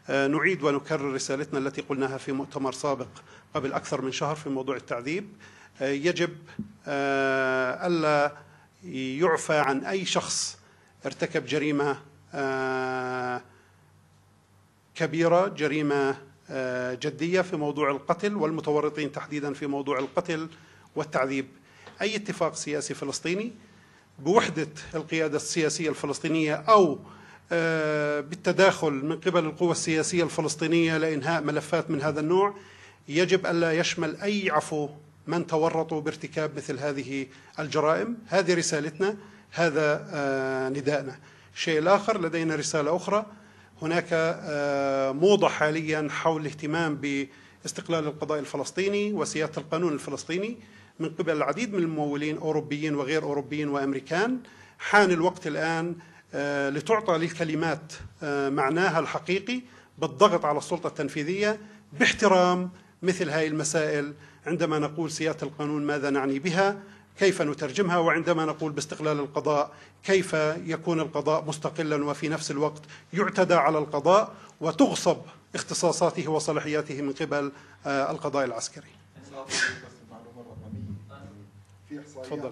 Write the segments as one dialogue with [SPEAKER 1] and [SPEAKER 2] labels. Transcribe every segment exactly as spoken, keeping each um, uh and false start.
[SPEAKER 1] نعيد ونكرر رسالتنا التي قلناها في مؤتمر سابق قبل أكثر من شهر في موضوع التعذيب. يجب ألا يعفى عن أي شخص ارتكب جريمة كبيرة، جريمة جدية في موضوع القتل، والمتورطين تحديدا في موضوع القتل والتعذيب. أي اتفاق سياسي فلسطيني بوحدة القيادة السياسية الفلسطينية أو بالتداخل من قبل القوى السياسية الفلسطينية لإنهاء ملفات من هذا النوع يجب ألا يشمل أي عفو من تورطوا بارتكاب مثل هذه الجرائم. هذه رسالتنا، هذا نداءنا. الشيء الآخر، لدينا رسالة أخرى. هناك موضة حاليا حول الاهتمام باستقلال القضاء الفلسطيني وسيادة القانون الفلسطيني من قبل العديد من الممولين أوروبيين وغير أوروبيين وأمريكان. حان الوقت الآن لتعطى للكلمات معناها الحقيقي بالضغط على السلطة التنفيذية باحترام مثل هذه المسائل. عندما نقول سيادة القانون ماذا نعني بها، كيف نترجمها، وعندما نقول باستقلال القضاء كيف يكون القضاء مستقلا وفي نفس الوقت يعتدى على القضاء وتغصب اختصاصاته وصلاحياته من قبل القضاء العسكري. تفضل.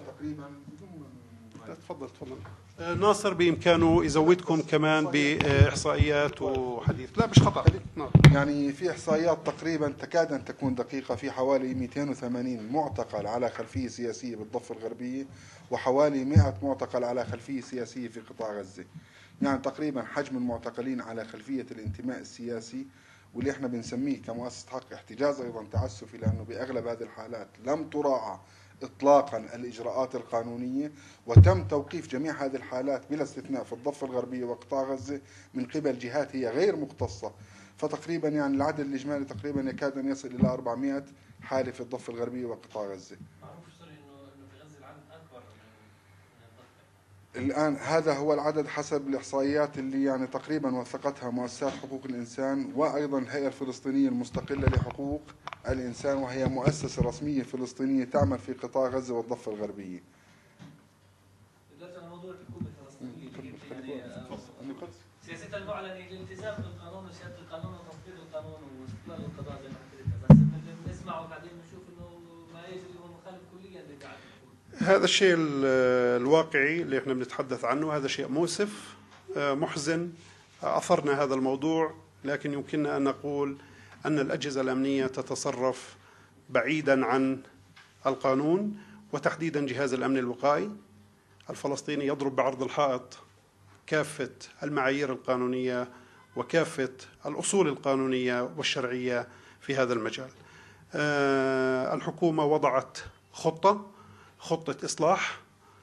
[SPEAKER 1] تفضل تفضل. ناصر بإمكانه يزودكم كمان بإحصائيات وحديث. لا مش خطأ.
[SPEAKER 2] يعني في إحصائيات تقريبا تكاد أن تكون دقيقة، في حوالي مئتين وثمانين معتقل على خلفية سياسية بالضفة الغربية وحوالي مئة معتقل على خلفية سياسية في قطاع غزة. يعني تقريبا حجم المعتقلين على خلفية الانتماء السياسي واللي احنا بنسميه كمؤسسة حق احتجاز أيضا تعسفي، لأنه بأغلب هذه الحالات لم تراعى إطلاقا الإجراءات القانونية وتم توقيف جميع هذه الحالات بلا استثناء في الضفة الغربية وقطاع غزة من قبل جهات هي غير مختصة. فتقريبا يعني العدد الإجمالي تقريبا يكاد أن يصل إلى أربعمئة حالة في الضفة الغربية وقطاع غزة. الآن هذا هو العدد حسب الإحصائيات اللي يعني تقريبا وثقتها مؤسسات حقوق الإنسان وأيضا الهيئة الفلسطينية المستقلة لحقوق الإنسان، وهي مؤسسة رسمية فلسطينية تعمل في قطاع غزة والضفة الغربية.
[SPEAKER 3] سياستها المعلنة الالتزام بالقانون وسيادة القانون وتطبيق القانون واستقلال القضاء زي ما حكيت، بس بنسمع وبعدين بنشوف انه ما يجري هو مخالف كليا للقاعدة.
[SPEAKER 1] هذا الشيء الواقعي اللي احنا بنتحدث عنه، هذا شيء مؤسف محزن. أثرنا هذا الموضوع، لكن يمكننا أن نقول أن الأجهزة الأمنية تتصرف بعيدا عن القانون، وتحديدا جهاز الأمن الوقائي الفلسطيني يضرب بعرض الحائط كافة المعايير القانونية وكافة الأصول القانونية والشرعية في هذا المجال. الحكومة وضعت خطة خطة إصلاح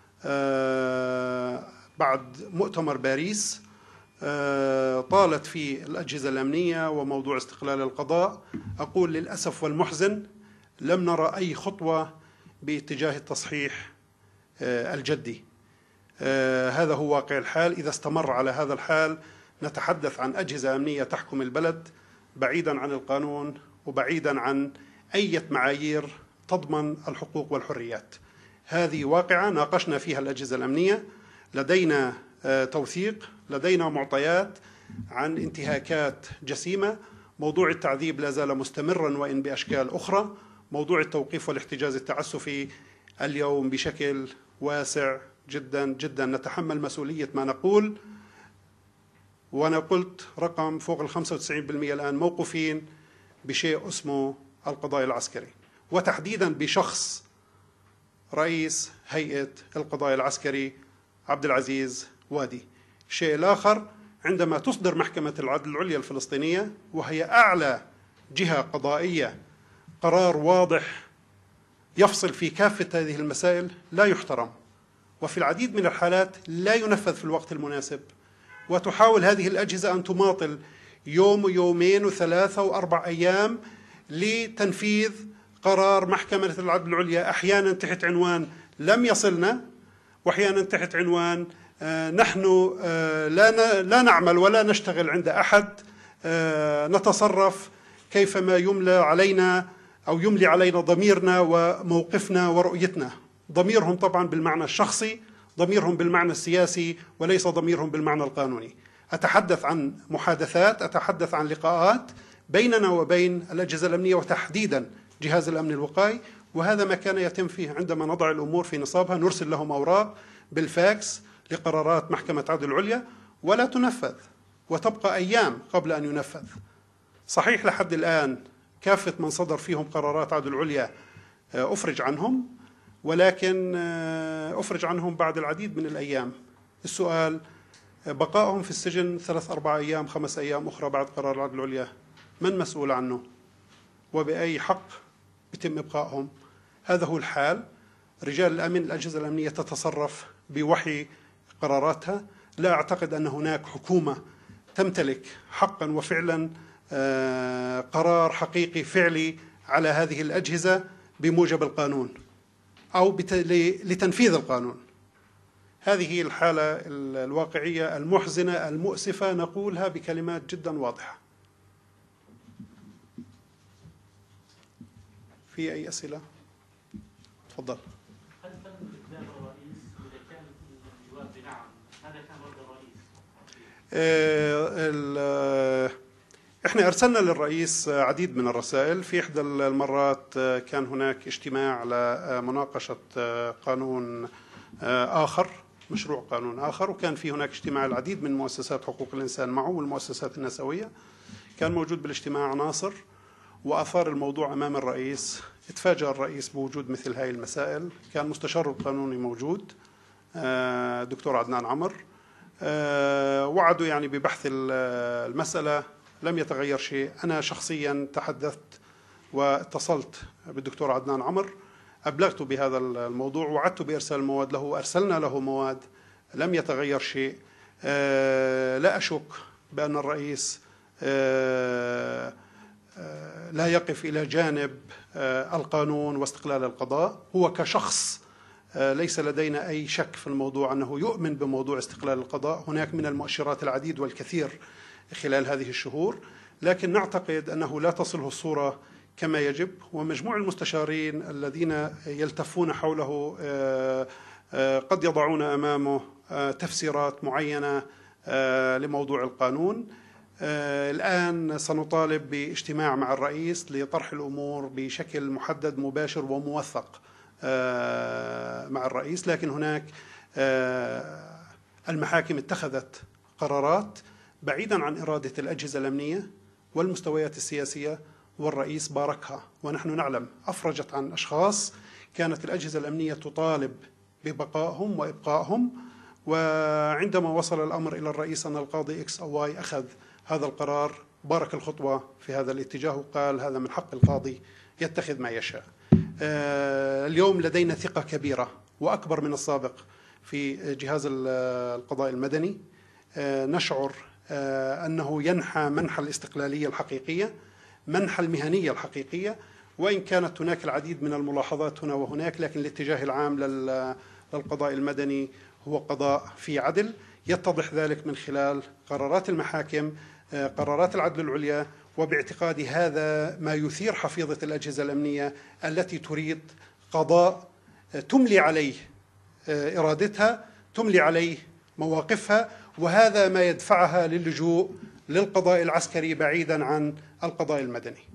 [SPEAKER 1] بعد مؤتمر باريس، طالت في الأجهزة الأمنية وموضوع استقلال القضاء. أقول للأسف والمحزن لم نرى أي خطوة باتجاه التصحيح الجدي. هذا هو واقع الحال. إذا استمر على هذا الحال نتحدث عن أجهزة أمنية تحكم البلد بعيدا عن القانون وبعيدا عن أي معايير تضمن الحقوق والحريات. هذه واقعة ناقشنا فيها الأجهزة الأمنية، لدينا توثيق، لدينا معطيات عن انتهاكات جسيمة. موضوع التعذيب لا زال مستمرا وإن بأشكال أخرى. موضوع التوقيف والاحتجاز التعسفي اليوم بشكل واسع جدا جدا. نتحمل مسؤولية ما نقول، وأنا قلت رقم فوق ال خمسة وتسعين بالمئة الآن موقوفين بشيء اسمه القضاء العسكري، وتحديدا بشخص رئيس هيئة القضاء العسكري عبد العزيز وادي. الشيء الآخر، عندما تصدر محكمة العدل العليا الفلسطينية وهي أعلى جهة قضائية قرار واضح يفصل في كافة هذه المسائل، لا يحترم، وفي العديد من الحالات لا ينفذ في الوقت المناسب. وتحاول هذه الأجهزة أن تماطل يوم ويومين وثلاثة وأربع أيام لتنفيذ قرار محكمة العدل العليا، أحيانا تحت عنوان لم يصلنا، وأحيانا تحت عنوان آه نحن آه لا لا نعمل ولا نشتغل عند أحد، آه نتصرف كيفما يملى علينا أو يملي علينا ضميرنا وموقفنا ورؤيتنا. ضميرهم طبعا بالمعنى الشخصي، ضميرهم بالمعنى السياسي، وليس ضميرهم بالمعنى القانوني. أتحدث عن محادثات، أتحدث عن لقاءات بيننا وبين الأجهزة الأمنية وتحديدا جهاز الأمن الوقائي، وهذا ما كان يتم فيه عندما نضع الأمور في نصابها. نرسل لهم أوراق بالفاكس لقرارات محكمة عدل العليا ولا تنفذ، وتبقى أيام قبل أن ينفذ. صحيح لحد الآن كافة من صدر فيهم قرارات عدل العليا أفرج عنهم، ولكن أفرج عنهم بعد العديد من الأيام. السؤال بقائهم في السجن ثلاث أربع أيام خمس أيام أخرى بعد قرار العدل العليا، من مسؤول عنه؟ وبأي حق بتم إبقائهم؟ هذا هو الحال. رجال الأمن، الأجهزة الأمنية تتصرف بوحي قراراتها. لا أعتقد أن هناك حكومة تمتلك حقا وفعلا قرار حقيقي فعلي على هذه الأجهزة بموجب القانون أو لتنفيذ القانون. هذه هي الحالة الواقعية المحزنة المؤسفة، نقولها بكلمات جدا واضحة. في أي أسئلة؟ تفضل.
[SPEAKER 4] هل تم إقدام الرئيس؟ إذا كان الجواب بنعم، هذا كان رد الرئيس؟
[SPEAKER 1] احنا ارسلنا للرئيس عديد من الرسائل. في احدى المرات كان هناك اجتماع لمناقشة قانون آخر، مشروع قانون آخر، وكان في هناك اجتماع العديد من مؤسسات حقوق الإنسان معه والمؤسسات النسوية. كان موجود بالاجتماع ناصر وأثار الموضوع أمام الرئيس. اتفاجأ الرئيس بوجود مثل هاي المسائل. كان مستشار القانوني موجود دكتور عدنان عمر، وعدوا يعني ببحث المسألة. لم يتغير شيء. أنا شخصيا تحدثت واتصلت بالدكتور عدنان عمر، أبلغت بهذا الموضوع، وعدت بإرسال مواد له، أرسلنا له مواد. لم يتغير شيء. لا أشك بأن الرئيس لا يقف إلى جانب القانون واستقلال القضاء. هو كشخص ليس لدينا أي شك في الموضوع أنه يؤمن بموضوع استقلال القضاء. هناك من المؤشرات العديد والكثير خلال هذه الشهور، لكن نعتقد أنه لا تصله الصورة كما يجب. ومجموع المستشارين الذين يلتفون حوله قد يضعون أمامه تفسيرات معينة لموضوع القانون. الآن سنطالب باجتماع مع الرئيس لطرح الأمور بشكل محدد مباشر وموثق مع الرئيس. لكن هناك المحاكم اتخذت قرارات بعيدا عن إرادة الأجهزة الأمنية والمستويات السياسية، والرئيس باركها. ونحن نعلم أفرجت عن أشخاص كانت الأجهزة الأمنية تطالب ببقائهم وإبقائهم، وعندما وصل الأمر إلى الرئيس أن القاضي إكس أو واي أخذ هذا القرار، بارك الخطوة في هذا الاتجاه وقال هذا من حق القاضي يتخذ ما يشاء. اليوم لدينا ثقة كبيرة وأكبر من السابق في جهاز القضاء المدني. نشعر أنه ينحى منحى الاستقلالية الحقيقية، منحى المهنية الحقيقية، وإن كانت هناك العديد من الملاحظات هنا وهناك، لكن الاتجاه العام للقضاء المدني هو قضاء في عدل. يتضح ذلك من خلال قرارات المحاكم، قرارات العدل العليا، وباعتقادي هذا ما يثير حفيظة الأجهزة الأمنية التي تريد قضاء تملي عليه إرادتها، تملي عليه مواقفها، وهذا ما يدفعها للجوء للقضاء العسكري بعيدا عن القضاء المدني.